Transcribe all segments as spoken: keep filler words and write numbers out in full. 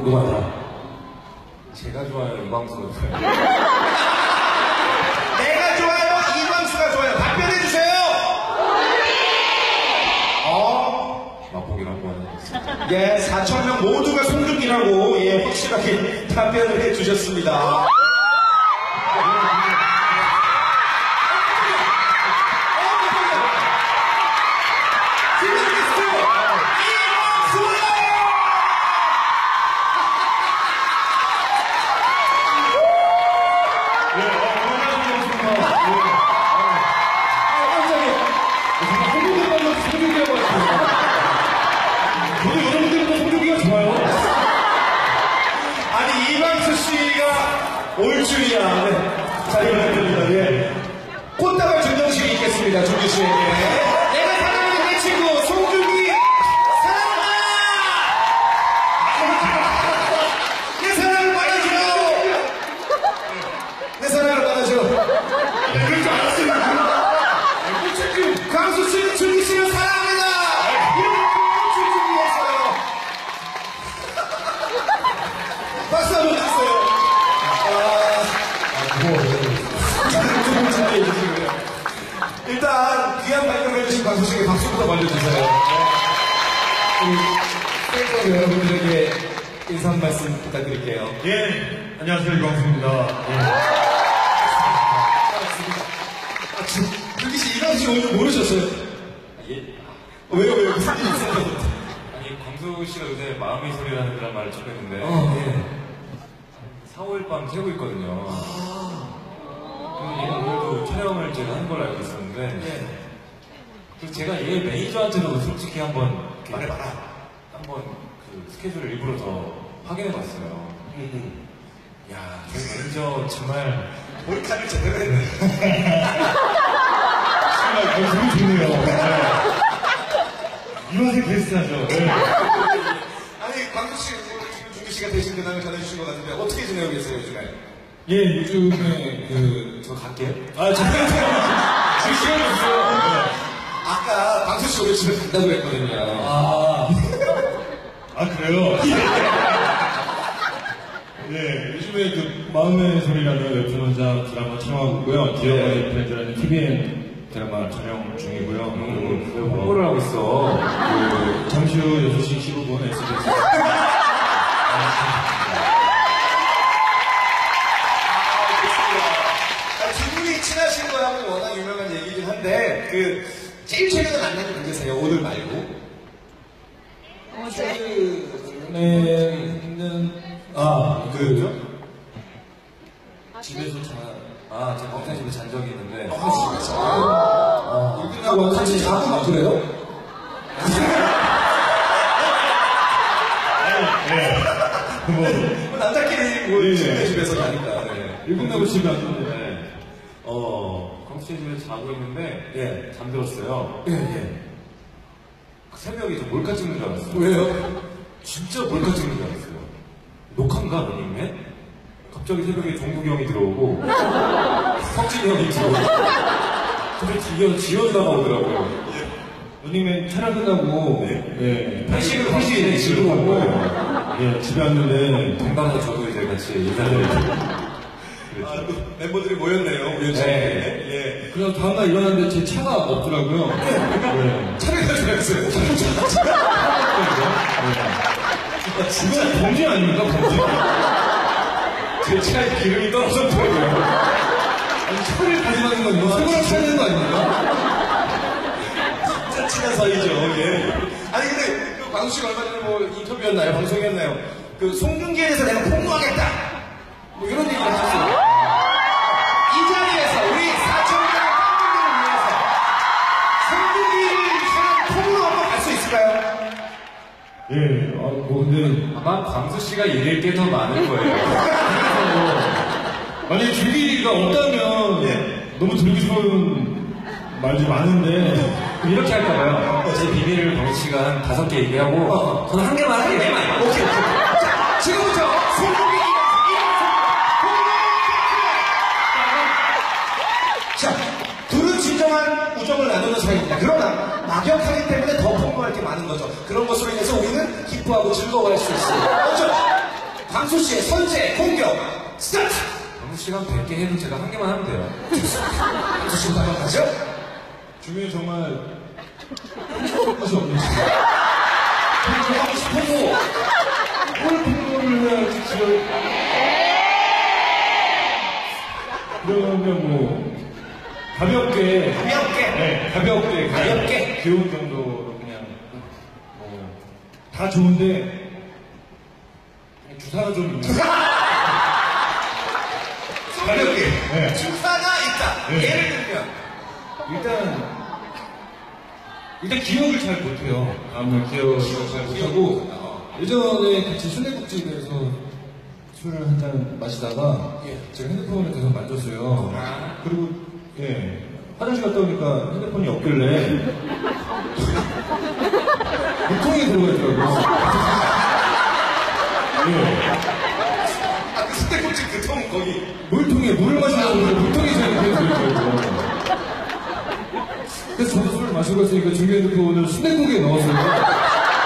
누구한테? 제가 좋아요, 이광수가 좋아요. 내가 좋아요, 이광수가 좋아요. 답변해주세요! 어? 맛보기로 한 번. 예, 사천 명 모두가 송중기라고, 예, 확실하게 답변을 해주셨습니다. 올 줄이야. 네. 자, 이번에는, 예. 꽃다발 증정식이 있겠습니다, 종규 씨에게. 내가 사랑하는 내 친구, 송중기, 사랑한다! 내 사랑을 받아줘! 내 사랑을 받아줘. 네, 그럴 줄 알았습니다. 강수 씨, 중기 씨를 사랑합니다! 이런 꽃을 준비했어요. 박수 한번 주세요. 일단 귀한 발견해주신 광수씨에게 박수부터 말려주세요. 우리 팬 여러분들에게 인사 한 말씀 부탁드릴게요. 예, 안녕하세요, 이광수입니다. 예. 아, 지금 유기씨, 이광수씨 오늘 모르셨어요? 아, 예? 어, 왜요, 왜요? 무슨 일이 있어요? 아니, 광수 씨가 요새 마음의 소리라는 드라마를 찍고 있는데, 어, 예. 사오일 밤 새고 있거든요. 오늘도 촬영을 제가 한 걸로 알고 있었는데, 예. 그래서 제가 얘 매니저한테도 솔직히 한번 말해봐라. 한번 그 스케줄을 일부러 더 확인해봤어요. 음, 야, 저희 매니저 정말 몰카를 제대로 했네. 정말 어, 너무 좋네요. 이맛에 게스트하죠. 네. 아니, 광수씨, 지금 중기씨가 대신 대답을 전해주신 것 같은데, 어떻게 지내고 계세요, 요즘에? 예, 요즘에 그, 저 갈게요. 아, 잠깐, 지금 시간이 없어요. 아까 광수씨 오늘 집에 간다고 했거든요. 아, 아, 그래요? 네, 요즘에 그, 마음의 소리라는 웹툰 원작 드라마 촬영하고 있고요. 디어머니 프렌즈라는 티비엔 드라마 촬영 중이고요. 음, 왜 그리고 홍보를 하고 있어? 그, 잠시 후 여섯 시 십오 분 에스비에스. 두 분이 친하신 거하고 워낙 유명한 얘기긴 한데, 그, 제일 최근에 만난 게 누구세요? 오늘 말고? 최근에는, 아, 그, 집에서 자, 아, 제가 평생 집에 잔 적이 있는데, 아, 진짜. 아, 일 끝나고 같이 자고 막 그래요? 네. 뭐, 뭐 남자끼리 뭐, 네. 친구네 집에서 가니까. 네. 일 끝나고 집에 왔는데, 네. 어, 광수 씨 집에 자고 있는데, 예. 잠들었어요. 예, 예. 그 새벽에 저 몰카 찍는 줄 알았어요. 왜요? 진짜 몰카 찍는 줄 알았어요. 녹화인가, 너님네? 갑자기 새벽에 종국이 형이 들어오고, 석진이 형이 들어오고, 근데 지어, 지어다가 오더라고요. 누님의 촬영 끝나고, 예, 회식을 회식에 집으로 간 오고, 거예요. 예, 집에 왔는데, 동방도 저도 이제 같이 인사를 아, 또 멤버들이 모였네요, 우리 집에. 네. 예. 그래서 다음날 일어났는데 제 차가 없더라고요. 네. 차를 가져갔어요. 이건 범죄 아닙니까, 범죄? 제 차에 기름이 떨어졌더라고요. 아니, 차를 가져가는 건 이거 세고랑 차야 되는 거 아닙니까? 진짜 친한 사이죠, 예. 아니, 근데, 그 광수 씨가 얼마 전에 뭐 인터뷰였나요? 방송이었나요? 그 송중기에 대해서 내가 폭로하겠다! 뭐 이런 얘기를 하셨어요. 이 자리에서 우리 사천 명의 팬분들을 위해서 송중기를 향한 폭로 한번 갈 수 있을까요? 예, 아, 뭐, 근데, 아마 광수 씨가 잃을 게 더 많을 거예요. 만약에 줄기가 없다면, 예. 너무 들기 좋은 말들이 많은데, 이렇게 할까봐요. 제 비밀을 광수 씨가 한 다섯 개 얘기하고, 어. 저는 한 개만 할게요. 개만. 오케이, 오케이. 자, 지금부터 송중기 자, 둘은 진정한 우정을 나누는 사이입니다. 그러나 막역하기 때문에 더 폭로할 게 많은 거죠. 그런 것으로 인해서 우리는 기뻐하고 즐거워할 수 있어요. 그렇죠? 광수 씨의 선제 공격 스타트! 광수 씨가 백 개 해도 제가 한 개만 하면 돼요. 광수 씨부터 한번 가죠? 주변에 정말 것이 없는 시간. 하고 싶어도 뭘 공부를 해야지 지금. 그러면 뭐 가볍게 가볍게 네, 가볍게 가볍게. 귀여운 정도로 그냥 뭐 다 좋은데 그냥 주사가 좀 있는 가볍게 네. 주사가 있다. 네. 예를 들면 일단 일단 기억을 잘 못해요. 다음날 기억을 잘 못하고 예전에 같이 순대국집에서 술을 한 잔 마시다가 예. 제가 핸드폰을 계속 만졌어요. 아. 그리고 예 화장실 갔다 오니까 핸드폰이 없길래 물통에 들어가 있더라고요. 예. 아, 그 스테이크집 그 통 거기 물통에 물을 마시려고 그러는데 물통에 제가 계속 들어있더라고요. 그래서 저도 술을 마시고 있으니까 중요 핸드폰을 순대국에 넣었어요.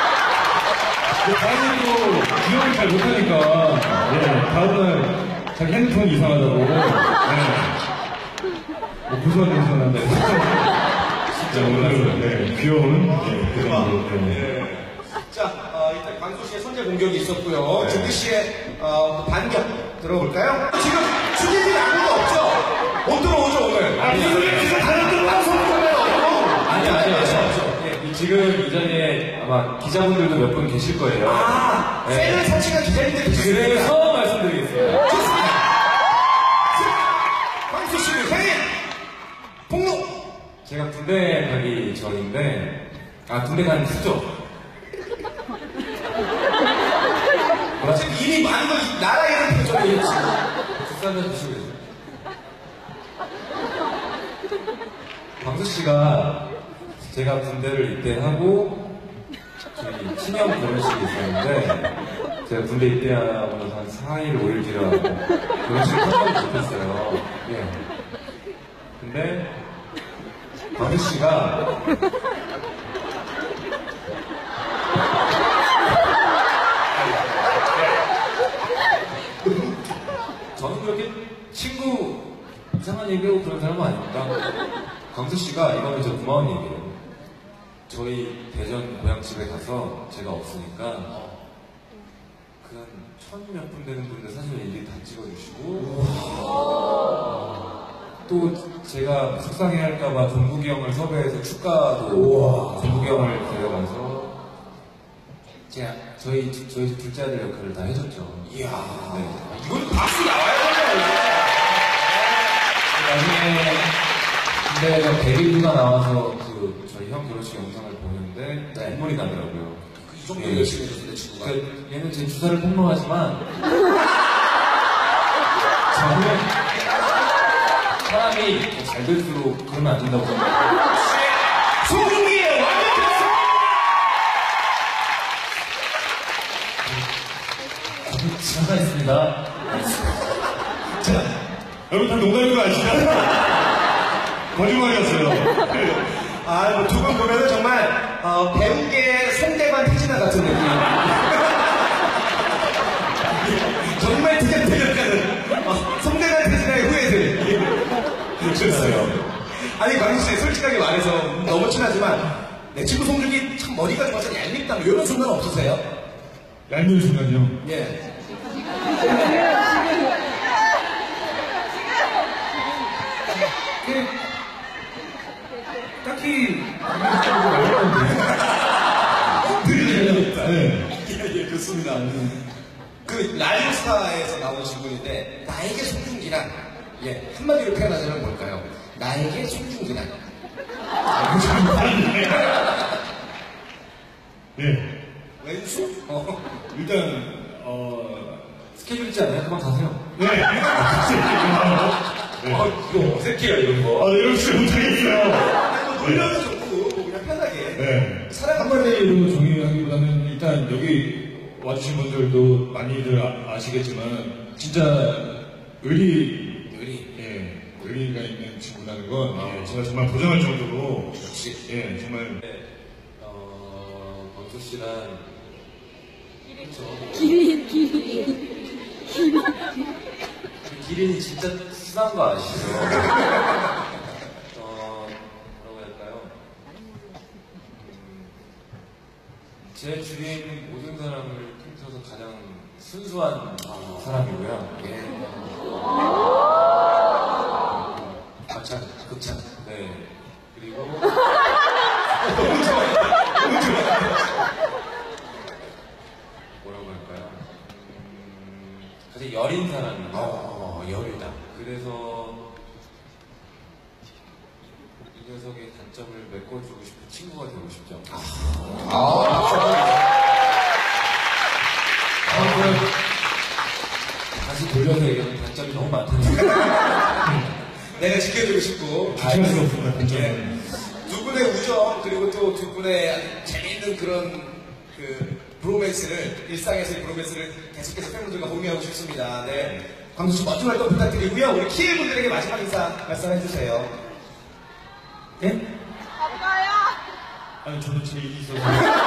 다행히도 기억을 잘 못하니까 예, 다음날 자기 핸드폰이 이상하다고 예. 뭐 고소한 냄새가 난다 진짜 오늘 네, 귀여운 예, 그 정도 네. 예. 자, 어, 일단 광수 씨의 선제 공격이 있었고요. 준규 씨의 어, 반격 들어볼까요? 지금 추진이 아무도 없죠? 못 들어오죠 오늘? 아, 오늘 진짜 다른 분 방송 보면 아니, 아니, 아니. 예, 지금 이 자리에 아마 기자분들도 몇 분 계실 거예요. 아, 네. 팬을 설치가 기자님들 계시니까. 그래서 말씀드리겠습니다. 좋습니다. 광수 씨는 생일 폭로. 제가 군대 가기 전인데, 아, 군대 가는 후죠. 지금 이미 많은 걸 나라 이름 표정이 지금. 국사 한잔 드시고 계세요. 광수 씨가 제가 군대를 입대하고 저희 친형 결혼식이 있었는데 제가 군대 입대하고 나서 한 사 일, 오 일 뒤라 결혼식을 한 번도 못했어요. 예. 근데 광수 씨가 저는 그렇게 친구 이상한 얘기하고 그런 사람은 아닙니다. 광수 씨가 이거는 저 고마운 얘기예요. 저희 대전 고향집에 가서 제가 없으니까 그 한 천 몇 분 되는 분들 사진을 일일이 다 찍어주시고 또 제가 속상해 할까봐 종국이 형을 섭외해서 축가도 종국이 형을 데려가서 제가 저희 저희 둘째 아들 역할을 다 해줬죠. 이야, 네. 이건 박수 나와야 되잖아요. 나중에 군대에서 백일부가 나와서 그 저희 형 결혼식 영상을 보는데 네. 눈물이 나더라고요. 이 정도 예. 열심히 해줬는데 친구가. 그 얘는 제 주사를 폭로하지만 저는 사람이 잘 될수록 그러면 안 된다고 생각해요. 송중기의 완벽했어. 수고하셨습니다. 여러분 다 농담인 거 아시죠? 거짓말이었어요. 아, 뭐 두 분 보면은 정말 어, 배우계 송대관 태진아 같은 느낌. 정말 티격태격하는 어, 송대관 태진아의 후예들. 그렇어요. 아니 광수 씨 솔직하게 말해서 너무 친하지만 내 친구 송중기 참 머리가 좋아서 얄밉다 뭐 이런 순간 없으세요? 얄미운 순간이요. 예. 딱히 네. 예, 예, 좋습니다. 그 라디오스타에서 나오신 분인데 나에게 송중기란 예 한마디로 표현하자면 뭘까요? 나에게 송중기란 예. 왼수? 어. 일단 어 스케줄 있지 않아요? 그만 가세요. 네. 네. 아, 이거 어색해요, 이런 거. 아, 이럴 줄 못하겠어요. 아니, 뭐 놀려도 좋고 뭐 그냥 편하게 네. 사랑 한마디로 정의하기보다는 일단 여기 와주신 분들도 많이들 아, 아시겠지만 진짜 의리, 의리 예, 의리가 있는 친구라는 건 예, 제가 정말 보장할 정도로 역시 예, 정말 네. 어, 광수 씨랑. 기린, 기린. 기린이 진짜 순한 거 아시죠? 어, 뭐라고 해야 할까요? 음, 제 주위에 있는 모든 사람을 통틀어서 가장 순수한 사람이고요. 예. 가차, 극차. 네. 그리고 너무 좋아요. 너무 좋아요. 뭐라고 할까요? 음, 가장 여린 사람이에요. 어, 여유다. 그래서 이 녀석의 단점을 메꿔주고 싶은 친구가 되고 싶죠. 아, 다시 돌려서 얘기하면 단점이 너무 많다니까. 내가 지켜주고 싶고. 주체할 수 없습니다, 예. 단점은. 두 분의 우정, 그리고 또 두 분의 아주 재미있는 그런 그 브로맨스를, 일상에서의 브로맨스를 계속해서 팬분들과 공유하고 싶습니다. 네. 광수 씨 멋진 활동 부탁드리고요. 우리 키엘 분들에게 마지막 인사 말씀해주세요. 예? 아니, 저도 제 일이 있어서.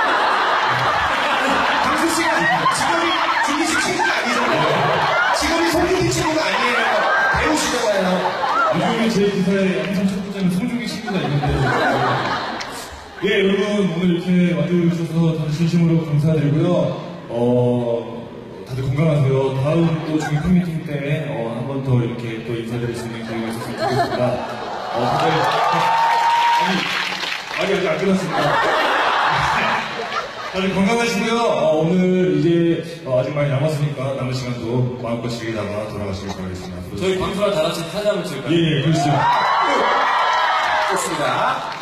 광수 씨가 직업이 준기씨 친구가 아니잖아요. 직업이 송중기 친구가 아니에요. 배우시잖아요. 요즘에 제 기사에 항상 첫 번째는 송중기 친구가 있는데. 예, 여러분, 오늘 이렇게 와주셔서 다들 진심으로 감사드리고요. 어, 다들 건강하세요. 다음 또 중계 팬미팅 때, 어, 한 번 더 이렇게 또 인사드릴 수 있는 기회가 있었으면 좋겠습니다. 어, 다들, 아니, 아니, 아직 안 끝났습니다. 다들 건강하시고요. 어, 오늘 이제 어, 아직 많이 남았으니까 남은 시간도 마음껏 즐기다가 돌아가시길 바라겠습니다. 저희 광수랑 다 같이 사진 한번 찍을까요? 예, 예, 그러시죠. 좋습니다.